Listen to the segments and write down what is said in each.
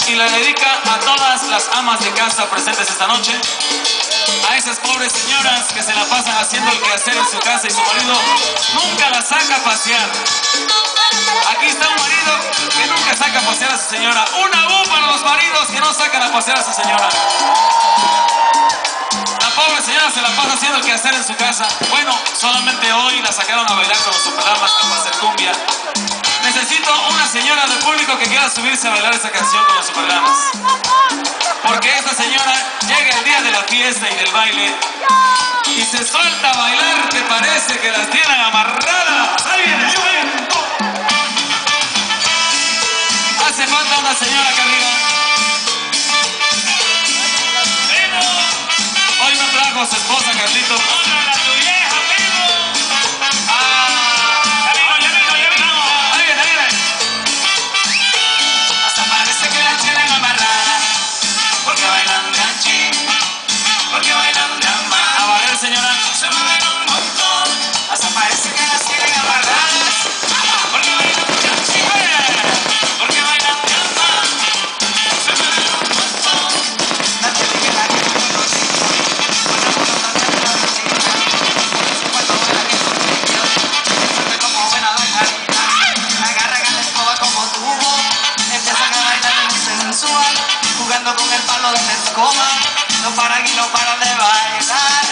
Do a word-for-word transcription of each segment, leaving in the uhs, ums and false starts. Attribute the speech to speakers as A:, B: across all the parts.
A: y la dedica a todas las amas de casa presentes esta noche, a esas pobres señoras que se la pasan haciendo el quehacer en su casa y su marido nunca la saca a pasear. Aquí está un marido que nunca saca a pasear a su señora. Una U para los maridos que no sacan a pasear a su señora. La pobre señora se la pasa haciendo el quehacer en su casa. Bueno, solamente hoy la sacaron a bailar con los superdamas que va a hacer cumbia. Necesito una señora de público que quiera subirse a bailar esa canción con los superdamas. Porque esta señora llega el día de la fiesta y del baile y se suelta a bailar que parece que las tienen amarradas. ¡Ahí viene! ¡Ahí viene! Hace falta una señora acá arriba. Hoy me trajo a su esposa, Carlito. ¡Hola, tu vieja, primo! ¡Ah! ¡Ya vino, ya vino, ya vino! ¡Ahí viene, ahí viene! Hasta parece que la tienen amarrada porque bailan ganchi, porque bailan gamba. A bailar, señora. Se mueven un montón. Hasta parece que las tienen amarradas porque bailan ganchi, porque bailan gamba. Se mueven un montón. La tienen que la que no conoce. Jugando con el palo de la escoba, no paran y no paran de bailar.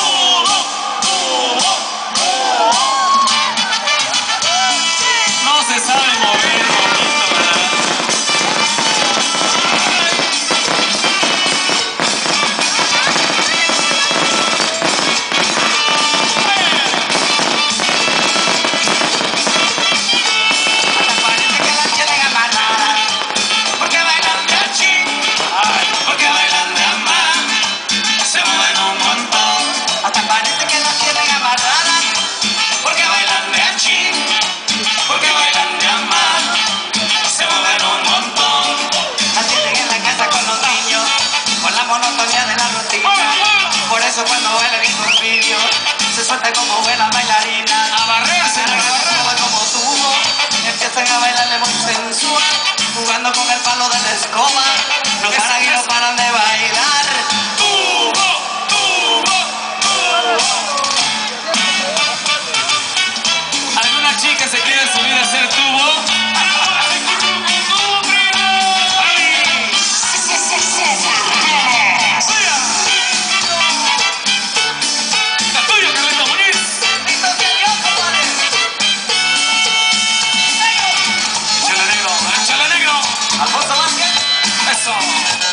A: No se sabe mover bonito, ¿verdad? Hasta parece que la tienen amarrada porque bailan ganchi, porque bailan gamba. Se mueven un montón. Hasta parece que la tienen amarrada porque bailan ganchi, porque bailan gamba. Se mueven un montón. La tienen en la casa con los niños, con la monotonía de la rutina. Por eso cuando bailan en los vídeos se suelta como buena bailarina. A barrerse, a barrerse como tubo. Empiezan a bailarle muy sensual, jugando con el palo de la escoba. No paran y no paran de bailar. Tubo, tubo, tubo. ¿Alguna chica se quiere subir a hacer tubo? Alfonso Vázquez, eso.